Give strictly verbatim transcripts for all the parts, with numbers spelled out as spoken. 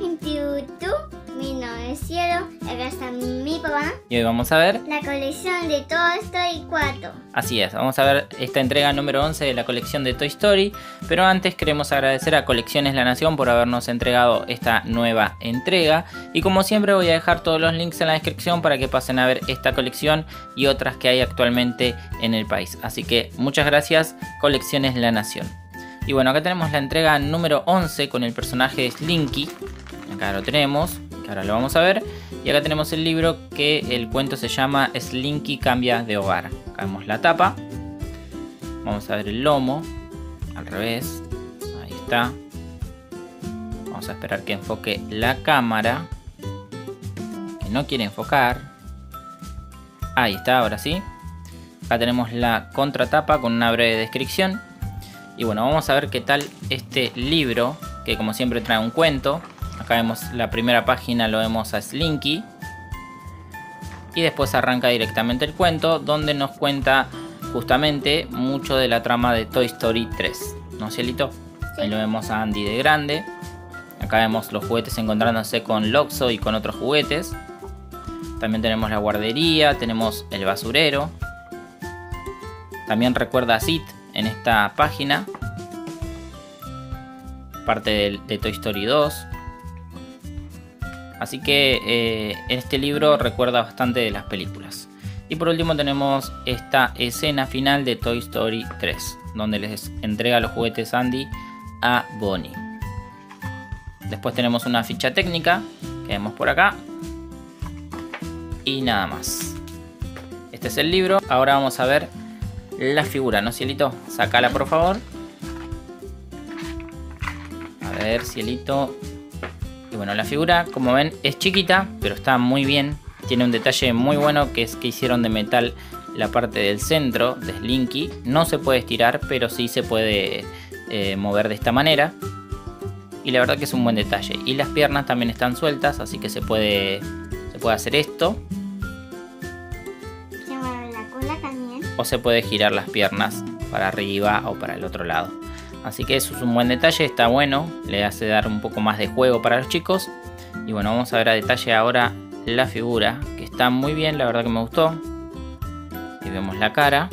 en YouTube. Mi nombre es Cielo, acá está mi papá. Y hoy vamos a ver la colección de Toy Story cuatro. Así es, vamos a ver esta entrega número once de la colección de Toy Story. Pero antes queremos agradecer a Colecciones La Nación por habernos entregado esta nueva entrega. Y como siempre voy a dejar todos los links en la descripción para que pasen a ver esta colección y otras que hay actualmente en el país. Así que muchas gracias, Colecciones La Nación. Y bueno, acá tenemos la entrega número once con el personaje Slinky. Acá lo tenemos, que ahora lo vamos a ver. Y acá tenemos el libro, que el cuento se llama Slinky cambia de hogar. Acá vemos la tapa. Vamos a ver el lomo, al revés. Ahí está. Vamos a esperar que enfoque la cámara, que no quiere enfocar. Ahí está, ahora sí. Acá tenemos la contratapa con una breve descripción. Y bueno, vamos a ver qué tal este libro, que como siempre trae un cuento. Acá vemos la primera página, lo vemos a Slinky. Y después arranca directamente el cuento, donde nos cuenta justamente mucho de la trama de Toy Story tres. ¿No, Cielito? Sí. Ahí lo vemos a Andy de grande. Acá vemos los juguetes encontrándose con Lotso y con otros juguetes. También tenemos la guardería, tenemos el basurero. También recuerda a Sid en esta página. Parte de, de Toy Story dos. Así que eh, este libro recuerda bastante de las películas. Y por último tenemos esta escena final de Toy Story tres, donde les entrega los juguetes Andy a Bonnie. Después tenemos una ficha técnica que vemos por acá. Y nada más. Este es el libro. Ahora vamos a ver la figura, ¿no, Cielito? Sácala, por favor. A ver, Cielito. Y bueno, la figura, como ven, es chiquita, pero está muy bien. Tiene un detalle muy bueno, que es que hicieron de metal la parte del centro de Slinky. No se puede estirar, pero sí se puede eh, mover de esta manera. Y la verdad que es un buen detalle. Y las piernas también están sueltas, así que se puede, se puede hacer esto. Se mueve la cola también. O se puede girar las piernas para arriba o para el otro lado. Así que eso es un buen detalle, está bueno, le hace dar un poco más de juego para los chicos. Y bueno, vamos a ver a detalle ahora la figura, que está muy bien, la verdad que me gustó. Y vemos la cara.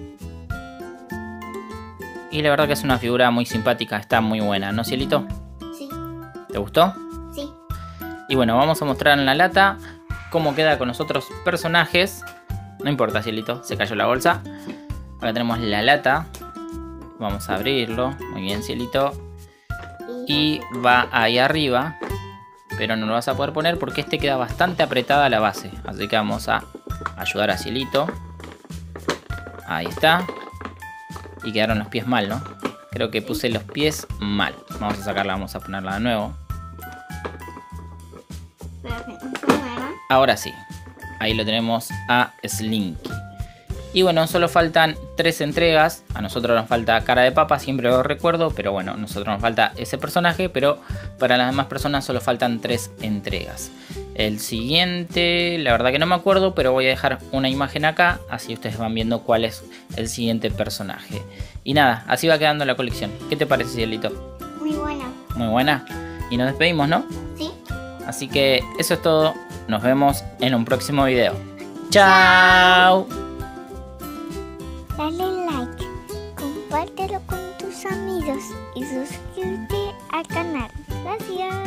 Y la verdad que es una figura muy simpática, está muy buena, ¿no, Cielito? Sí. ¿Te gustó? Sí. Y bueno, vamos a mostrar en la lata cómo queda con los otros personajes. No importa, Cielito, se cayó la bolsa. Acá tenemos la lata. Vamos a abrirlo. Muy bien, Cielito. Y va ahí arriba. Pero no lo vas a poder poner porque este queda bastante apretada la base. Así que vamos a ayudar a Cielito. Ahí está. Y quedaron los pies mal, ¿no? Creo que puse los pies mal. Vamos a sacarla, vamos a ponerla de nuevo. Ahora sí. Ahí lo tenemos a Slinky. Y bueno, solo faltan tres entregas. A nosotros nos falta Cara de Papa, siempre lo recuerdo. Pero bueno, a nosotros nos falta ese personaje. Pero para las demás personas solo faltan tres entregas. El siguiente, la verdad que no me acuerdo, pero voy a dejar una imagen acá. Así ustedes van viendo cuál es el siguiente personaje. Y nada, así va quedando la colección. ¿Qué te parece, Cielito? Muy buena. Muy buena. Y nos despedimos, ¿no? Sí. Así que eso es todo. Nos vemos en un próximo video. ¡Chao! Dale like, compártelo con tus amigos y suscríbete al canal. Gracias.